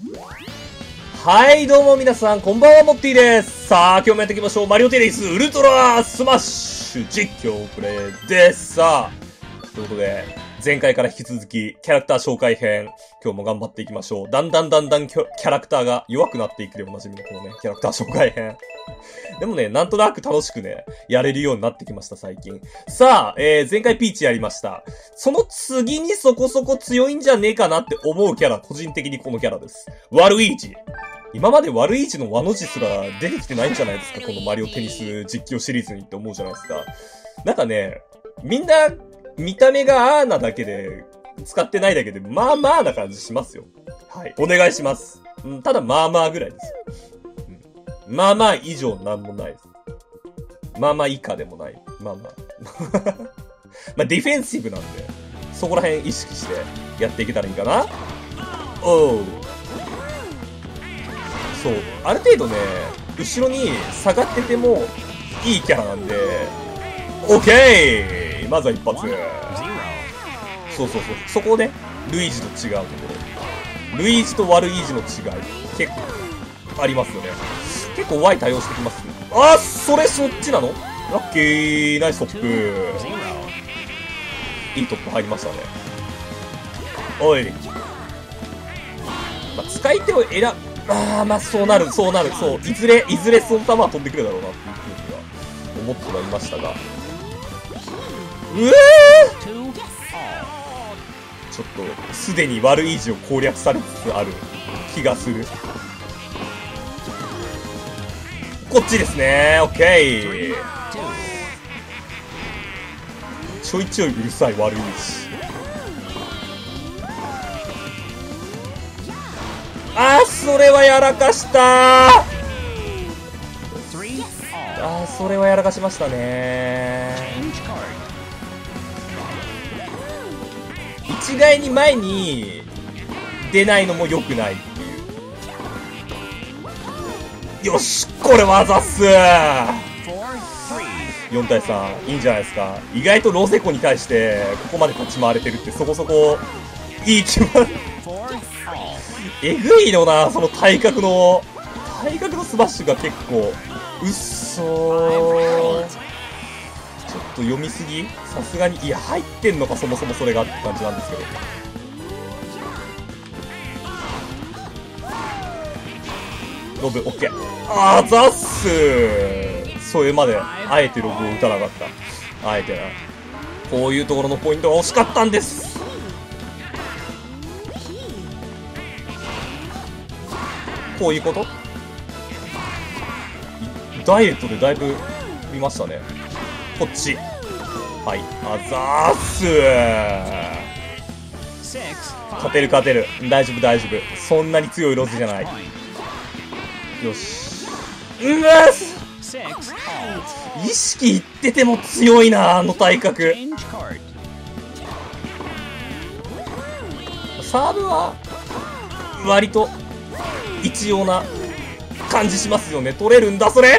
はい、どうも皆さん、こんばんは、モッティです。さあ、今日もやっていきましょう。マリオテニスウルトラスマッシュ実況プレイです。さあ、ということで、前回から引き続き、キャラクター紹介編、今日も頑張っていきましょう。だんだんキャラクターが弱くなっていくでおなじみのこのね、キャラクター紹介編。でもね、なんとなく楽しくね、やれるようになってきました、最近。さあ、前回ピーチやりました。その次にそこそこ強いんじゃねえかなって思うキャラ、個人的にこのキャラです。ワルイージ。今までワルイージの和の字すら出てきてないんじゃないですか、このマリオテニス実況シリーズにって思うじゃないですか。なんかね、みんな、見た目がアーナだけで、使ってないだけで、まあまあな感じしますよ。はい。お願いします。ただまあまあぐらいです。まあまあ以上なんもないです。まあまあ以下でもない。まあまあ。まあディフェンシブなんで、そこら辺意識してやっていけたらいいかな。おう。そう。ある程度ね、後ろに下がっててもいいキャラなんで、オッケー！まずは一発。そう。そこをね、ルイージと違うところ。ルイージとワルイージの違い、結構ありますよね。結構 Y 対応してきますね。あ、そっちなの？ラッキー、ナイストップ。いいトップ入りましたね。おい。まあ、使い手をまあ、そうなる。そう。いずれその球は飛んでくるだろうなっていうふうには思ってはいましたが。ちょっと、すでにワルイージを攻略されつつある気がする。こっちですね。オッケー。ちょいちょいうるさいワルイージ。それはやらかしたそれはやらかしましたね。一概に前に出ないのも良くないっていう。よし、これ技っす。4対3、いいんじゃないですか。意外とロセコに対してここまで立ち回れてるってそこそこいい気はえぐいのな、その体格のスマッシュが結構うっそー。ちょっと読みすぎ？さすがに、いや、入ってんのか、そもそもそれがって感じなんですけど。ロブ、オッケー。ザッスー。それまで、あえてロブを打たなかった。あえてな。こういうところのポイントが惜しかったんです。こういうこと？ダイレクトでだいぶ見ましたね。こっち。はい。ザースー。勝てる。大丈夫。そんなに強いロスじゃない。よし。意識いってても強いな、あの体格。サーブは、割と、一様な感じしますよね。取れるんだ、それ！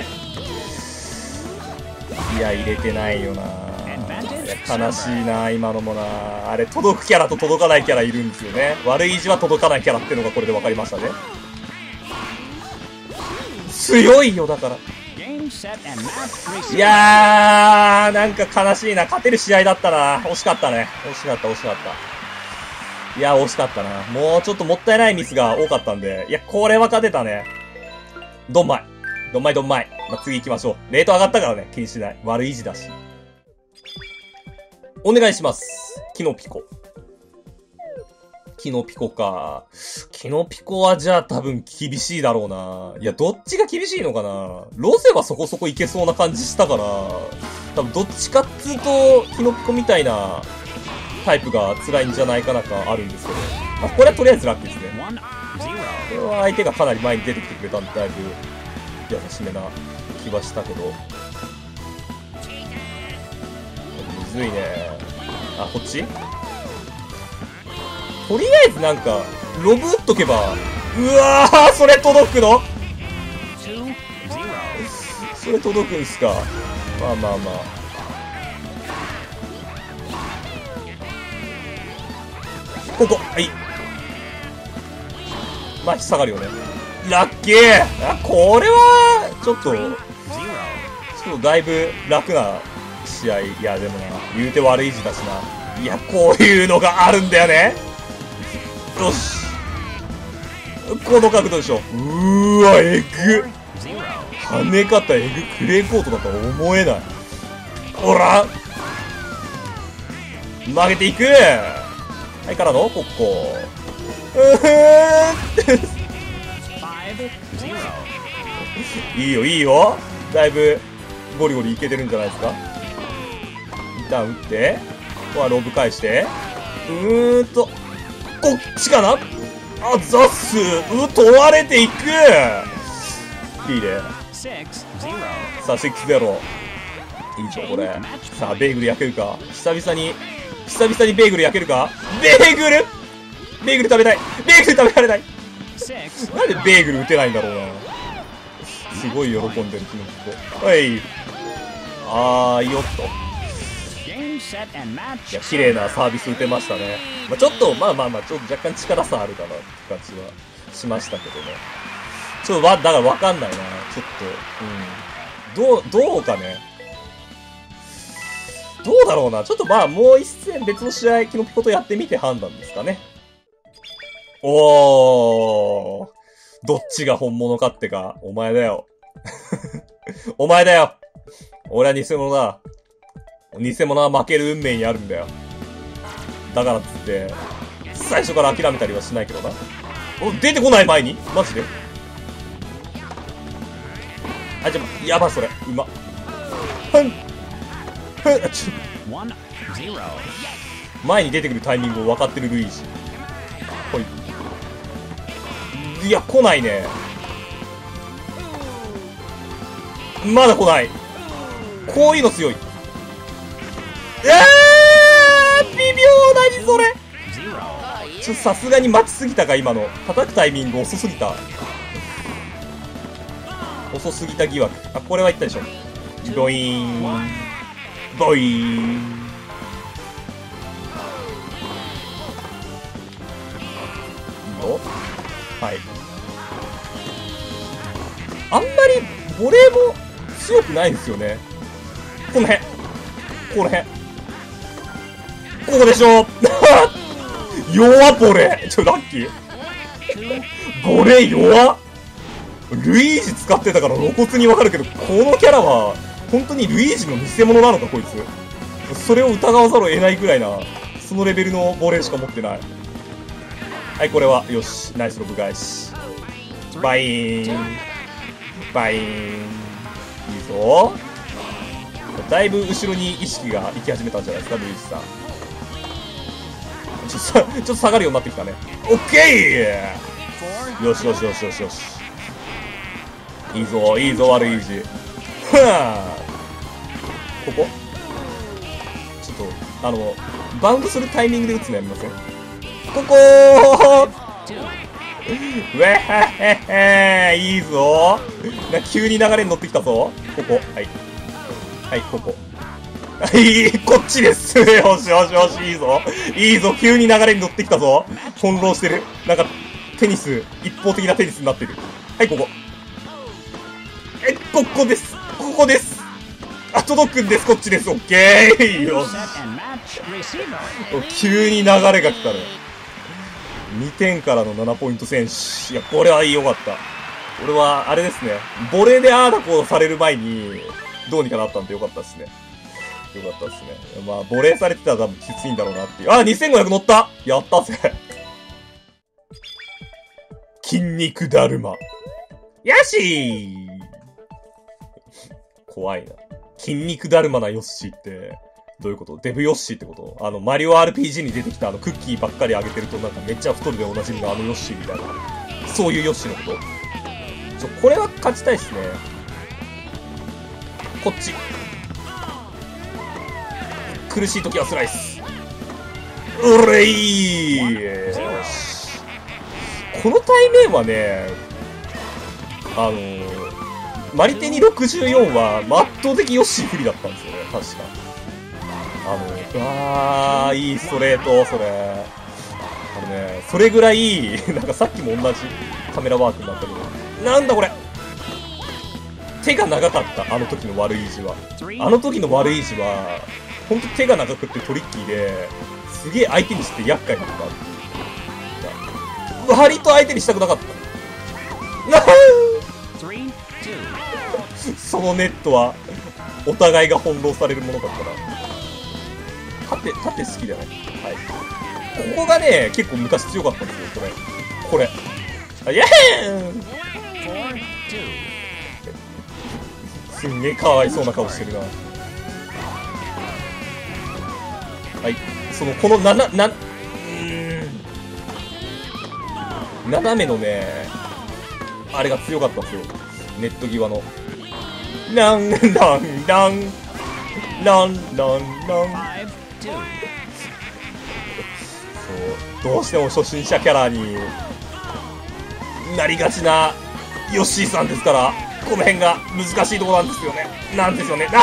いや、入れてないよな。悲しいな、今のもな。あれ、届くキャラと届かないキャラいるんですよね。悪い意地は届かないキャラってのがこれで分かりましたね。強いよ、だから。いやー、なんか悲しいな。勝てる試合だったな。惜しかったね。惜しかった。いや、惜しかったな。もうちょっともったいないミスが多かったんで。いや、これは勝てたね。どんまい。まあ、次行きましょう。レート上がったからね。気にしない。悪い意地だし。お願いします。キノピコか。キノピコはじゃあ多分厳しいだろうな。いや、どっちが厳しいのかな。ロゼはそこそこいけそうな感じしたから、多分どっちかっつうと、キノピコみたいなタイプが辛いんじゃないかなかあるんですけど。まあ、これはとりあえずラッキーですね。これは相手がかなり前に出てきてくれたんで、だいぶ優しめな気はしたけど。むずいね。こっち？とりあえずなんか、ロブ打っとけば、うわー、それ届くの？それ届くんすか。まあ。ここ、はい。 まあ、引っ下がるよね。ラッキー。あ、これは、ちょっとだいぶ楽な試合。いや、でもな、言うて悪い字だしな。いや、こういうのがあるんだよね。よし。この角度でしょ。うーわ、えぐ。跳ね方えぐ。クレーコートだとは思えない。ほら曲げていく。はい、からのここ。いいよ、いいよ。だいぶ、ゴリゴリいけてるんじゃないですか。一旦打って、ここはロブ返して、こっちかなあ、ザッス取られていく。いいね。さあ、6-0。いいじゃん、これ。さあ、ベーグル焼けるか。久々にベーグル焼けるか。ベーグル食べたい。ベーグル食べられない。なんでベーグル打てないんだろうな。すごい喜んでる、キノコ。はい。いいよっと。いや、綺麗なサービス打てましたね。まあ、ちょっと、ちょっと若干力差あるかなって感じはしましたけどね。ちょっとだからわかんないな。ちょっと、どうかね。どうだろうな。ちょっともう一戦別の試合、キノピコとやってみて判断ですかね。どっちが本物かってか、お前だよ。お前だよ。俺は偽物だ。偽物は負ける運命にあるんだよ。だからっつって、最初から諦めたりはしないけどな。出てこない前にマジでやばい、それ。うま。前に出てくるタイミングを分かってるルイージ。ほい。いや、来ないね。まだ来ない。こういうの強い。微妙。何それ。さすがに待ちすぎたか、今の。叩くタイミング遅すぎた。遅すぎた疑惑。あ、これは言ったでしょ。ボイーン。ボイーン。いいよ。はい。あんまり、ボレーも強くないですよね。この辺。ここでしょ。弱っ、ボレー。ラッキー。ボレー弱っ。ルイージ使ってたから露骨にわかるけど、このキャラは、本当にルイージの偽物なのか、こいつ。それを疑わざるを得ないぐらいな、そのレベルのボレーしか持ってない。はい、これは、よし。ナイスロブ返し。バイーン。いいぞ。だいぶ後ろに意識が行き始めたんじゃないですか、ルイージさん。ちょっと下がるようになってきたね。オッケー。よし。いいぞ、悪い意地。ここちょっと、バウンドするタイミングで打つのやめません？ここーウェヘヘヘいいぞ。急に流れに乗ってきたぞ。ここ。はい、ここ。こっちです。よし、いいぞ、急に流れに乗ってきたぞ。翻弄してる。なんか、一方的なテニスになってる。はい、ここ。ここです。届くんです、こっちです。オッケーよし。急に流れが来たね。2点からの7ポイント選手。いや、これは良かった。俺は、あれですね。ボレーであーだこうされる前に、どうにかなったんでよかったですね。ボレーされてたら多分きついんだろうなっていう。2500乗った。やったぜ。筋肉だるま。よしー怖いな。筋肉だるまなヨッシーって、どういうこと？デブヨッシーってこと？マリオ RPG に出てきたクッキーばっかりあげてるとなんかめっちゃ太るでおなじみのヨッシーみたいな。そういうヨッシーのこと？これは勝ちたいっすね。こっち。苦しい時はスライス。うれいー。よし。この対面はね、マリテニ64は圧倒的ヨッシー不利だったんですよね、確か。いいストレート、それ。それぐらい、なんかさっきも同じ。 カメラワークになったけど。なんだこれ。手が長かった、あの時の悪い意地は。あの時の悪い意地は、ほんと手が長くってトリッキーで、すげえ相手にして厄介だった。割と相手にしたくなかった。そのネットは、お互いが翻弄されるものだったな。縦好きだね。はい。ここがね、結構昔強かったんですよ、これ。あ、イェーンすんげえかわいそうな顔してるな。はい。この斜めのね、あれが強かったんですよ。ネット際の。ラン。そう、どうしても初心者キャラになりがちなヨッシーさんですから、この辺が難しいところなんですよね。なんですよね。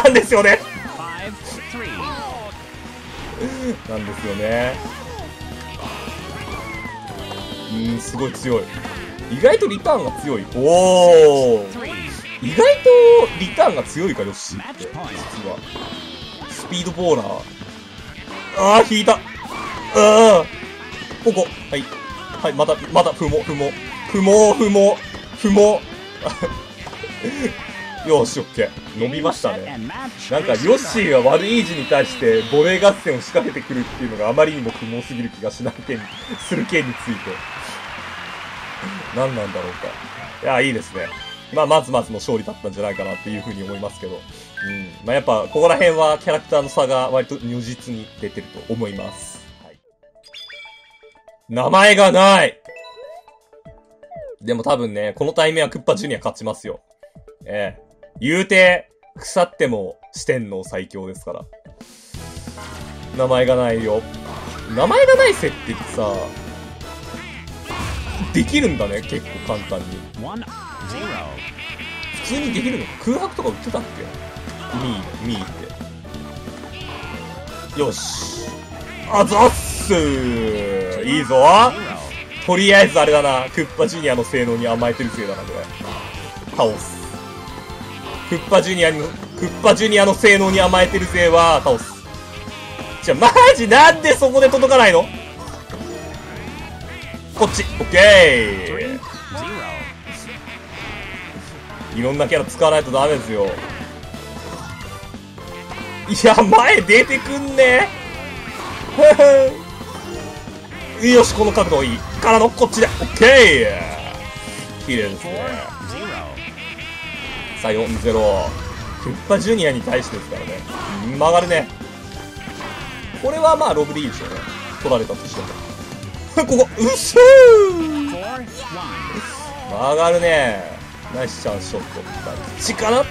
すごい強い。意外とリターンが強い。おー。意外とリターンが強いか、ヨッシーって。実は。スピードボーラー。あー、引いた。ここ。はい。はい、また、不毛。よし、オッケー。伸びましたね。なんか、ヨッシーが悪い意地に対して、ボレー合戦を仕掛けてくるっていうのがあまりにも不毛すぎる気がする件について。何なんだろうか。いや、いいですね。まずの勝利だったんじゃないかなっていうふうに思いますけど。やっぱ、ここら辺はキャラクターの差が割と如実に出てると思います。はい。名前がない！でも多分ね、このタイミングはクッパジュニア勝ちますよ。言うて、腐っても四天王最強ですから。名前がないよ。名前がない設定ってさ、できるんだね、結構簡単に。普通にできるのか。空白とか売ってたっけ？ミーって。よし。あざっすー。いいぞ。とりあえずあれだな。クッパジュニアの性能に甘えてるせいだな、これ。倒す。クッパジュニアの性能に甘えてるぜは、倒す。じゃ、マジなんでそこで届かないの？こっち。オッケー。いろんなキャラ使わないとダメですよ。いや、前出てくんね。よし、この角度いい。からの、こっちで。オッケー。綺麗ですね。さあ、4-0。クッパジュニアに対してですからね。曲がるね。これはまあ、ロブでいいでしょうね。取られたとしても。ここ、うっしょー！曲がるね。ナイスチャンスショット。こっちかな？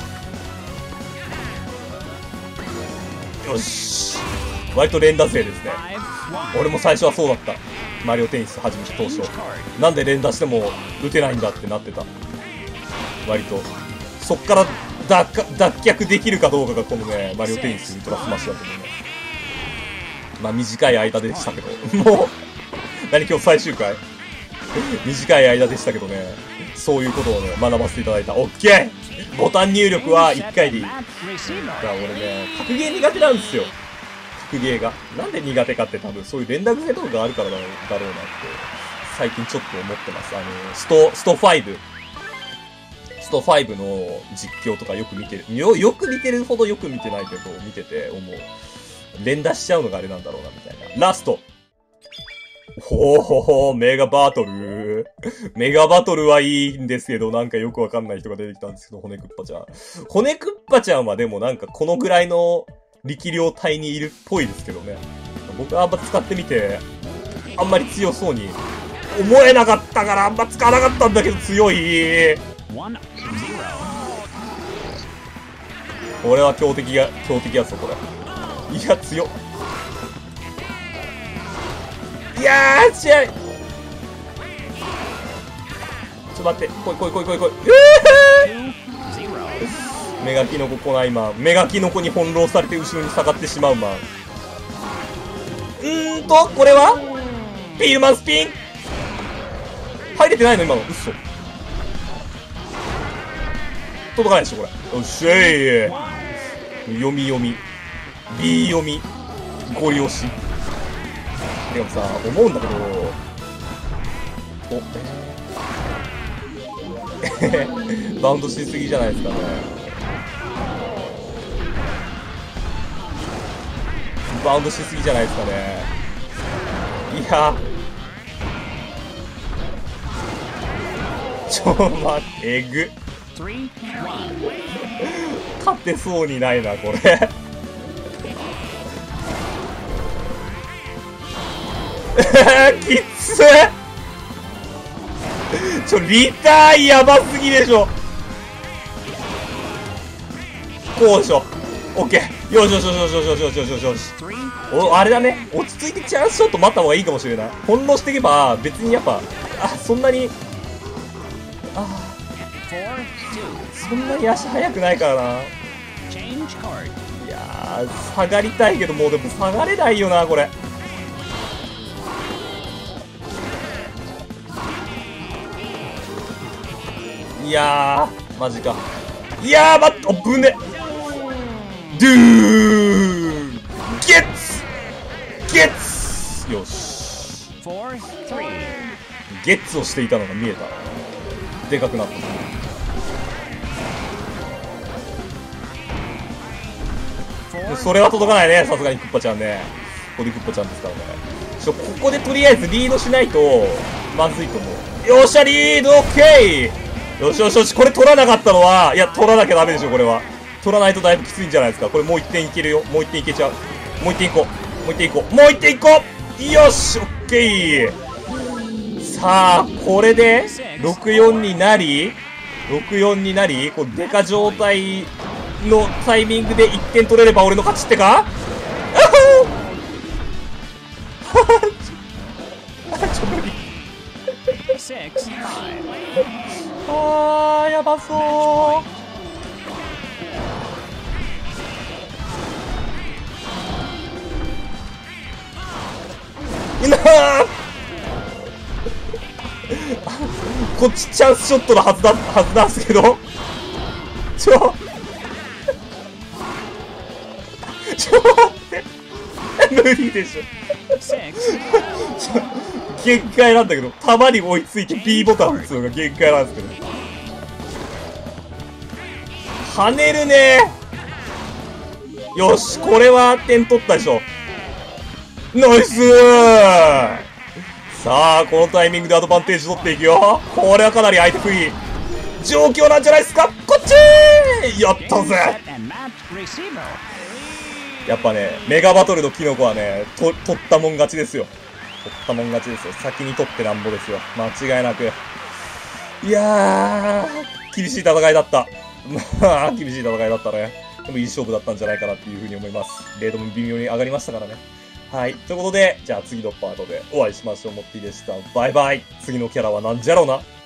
よし。割と連打勢ですね。俺も最初はそうだった。マリオテニス始めた当初。なんで連打しても打てないんだってなってた。割と。そっから脱却できるかどうかがこのね、マリオテニスウルトラスマッシュだと思います。まあ短い間でしたけど。もう、何今日最終回短い間でしたけどね。そういうことをね、学ばせていただいた。オッケー！ボタン入力は1回でいい。だから俺ね、格ゲー苦手なんですよ。格ゲーが。なんで苦手かって多分そういう連絡性とかがあるからだろうなって、最近ちょっと思ってます。スト5の実況とかよく見てる。よく見てるほどよく見てないけど、見てて思う。連打しちゃうのがあれなんだろうな、みたいな。ラスト！ほほほ、メガバトル。メガバトルはいいんですけど、なんかよくわかんない人が出てきたんですけど、骨クッパちゃん。骨クッパちゃんはでもなんかこのぐらいの力量帯にいるっぽいですけどね。僕はあんま使ってみて、あんまり強そうに思えなかったからあんま使わなかったんだけど強い。これは強敵やつこれ。いや、強っ。いやー、試合ちょっと待って、来い。メガキノコ来ないマン。メガキノコに翻弄されて後ろに下がってしまうマン。これはピールマンスピン。 入れてないの今の。嘘。届かないでしょ、これ。よっしゃい。読み。B 読み。ゴリ押し。でもさ、思うんだけど、バウンドしすぎじゃないですかね。バウンドしすぎじゃないですかね。いや、ちょ、待って、えぐ。勝てそうにないな、これ。きつリターンやばすぎでしょ。こうでしょ。オッケー。よし。あれだね。落ち着いてチャンスショット待った方がいいかもしれない。翻弄していけば、別にやっぱ、そんなに、そんなに足速くないからな。いやー、下がりたいけど、もうでも下がれないよな、これ。いやー、マジか。いやー、待って、ぶね。ドゥーゲッツよし。ゲッツをしていたのが見えた。でかくなった。それは届かないね、さすがにクッパちゃんね。ここでクッパちゃんですからね。ここでとりあえずリードしないと、まずいと思う。よっしゃ、リードオッケー。よし。これ取らなかったのは、いや、取らなきゃダメでしょ、これは。取らないとだいぶきついんじゃないですか。これもう1点いけるよ。もう1点いけちゃう。もう1点いこう。よし、オッケー。さあ、これで、6-4になり、こう、デカ状態のタイミングで1点取れれば俺の勝ちってか無理。やばそう。こっちチャンスショットのはずなんですけど、ちょ待って無理でしょ。限界なんだけど、弾に追いついて B ボタン打つのが限界なんですけど、跳ねるね。よし、これは点取ったでしょ。ナイスー。さあ、このタイミングでアドバンテージ取っていくよ。これはかなり相手不利状況なんじゃないですか。こっちーやったぜ。やっぱね、メガバトルのキノコはね、取ったもん勝ちですよ。先に取ってなんぼですよ。間違いなく。いやー、厳しい戦いだった。厳しい戦いだったね。でもいい勝負だったんじゃないかなっていうふうに思います。レードも微妙に上がりましたからね。はい。ということで、じゃあ次のパートでお会いしましょう。モッティでした。バイバイ。次のキャラはなんじゃろうな。